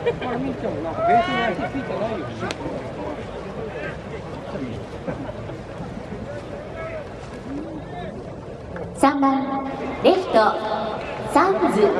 みーちゃんもなんかベースに足ついてないよね。 3番レフトサンズ。